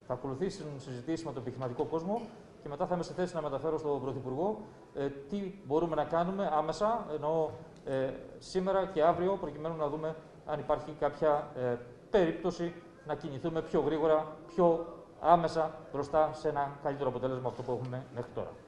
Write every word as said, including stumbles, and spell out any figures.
Θα ακολουθήσουν συζητήσεις με τον επιχειρηματικό κόσμο και μετά θα είμαι σε θέση να μεταφέρω στον Πρωθυπουργό ε, τι μπορούμε να κάνουμε άμεσα, εννοώ ε, σήμερα και αύριο, προκειμένου να δούμε αν υπάρχει κάποια ε, περίπτωση να κινηθούμε πιο γρήγορα, πιο άμεσα μπροστά σε ένα καλύτερο αποτέλεσμα από αυτό που έχουμε μέχρι τώρα.